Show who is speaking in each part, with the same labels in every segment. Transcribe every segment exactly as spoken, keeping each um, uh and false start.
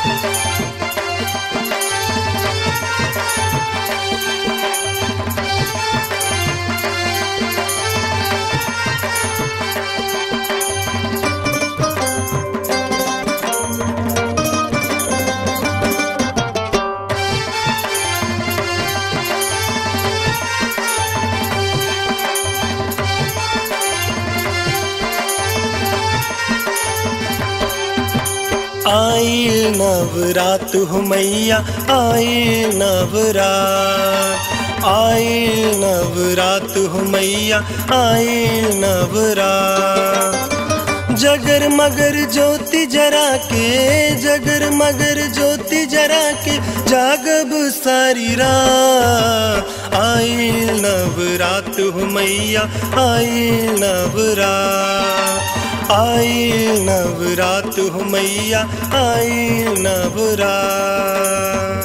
Speaker 1: आई नवरात हो मैया, आई नवरात, आई नवरात हो मैया, आई नवरात। जगर मगर ज्योति जरा के, जगर मगर ज्योति जरा के, जागब सारी रात। आई नवरात हो मैया, आई नवरात, आई नवरात हो मैया, आई नवरात।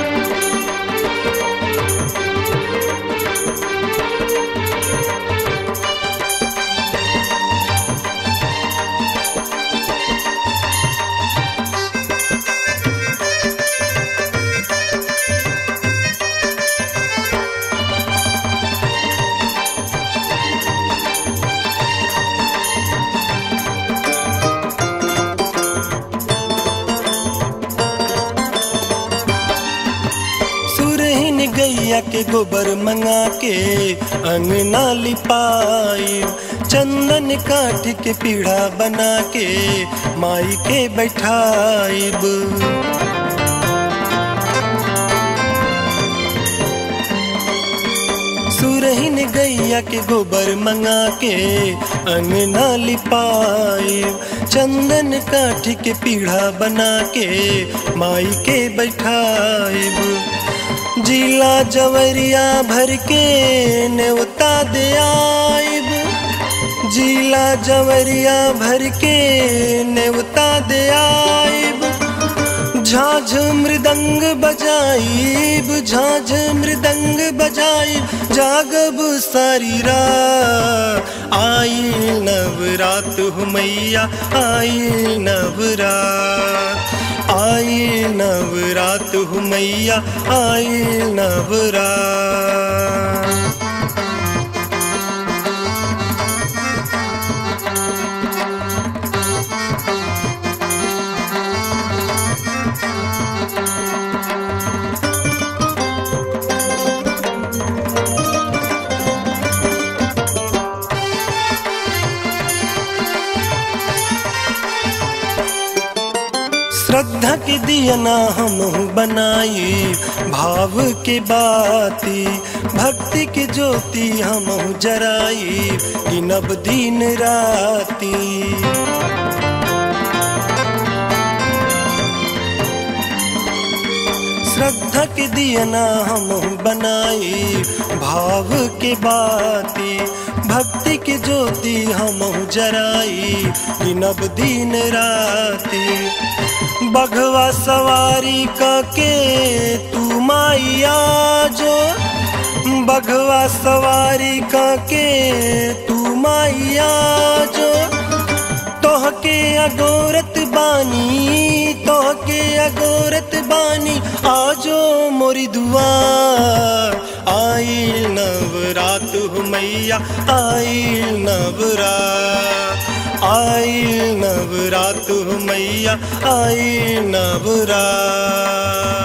Speaker 1: गैया के गोबर मंगा के अंगना लिपाई, चंदन काठ के पीढ़ा बना के माई के बैठाइब। सुरहिन गैया के गोबर मंगा के अंगना लिपाई, चंदन काठ के पीढ़ा बना के माई के बैठाइब। जिला जवरिया भर के नेवता दे आइब, जिला जवरिया भर के नेवता दे आइब। झांझ मृदंग बजाइब, झांझ मृदंग बजाइब, जागब सारी रात। आई नवरात हो मैया, आई नवरात, आई नवरात हो मैया, आई नवरात। श्रद्धा के दियना हमहु बनाई, भाव के बाती, भक्ति के ज्योति हमहु जराई, गिनब दिन राती। श्रद्धा के दियना हमहु बनाई, भाव के बाती, भक्ति के ज्योति हमहु जराई, गिनब दिन राती। बघवा सवारी के तू माइया जो, बघवा सवारी के तू माइया जो। तोहके अगोरत बानी, तोहके अगोरत बानी, आजो मोरी दुआ। आई नवरात हो मैया, आई नवरात, आई नवरात हो मैया, आई नवरात।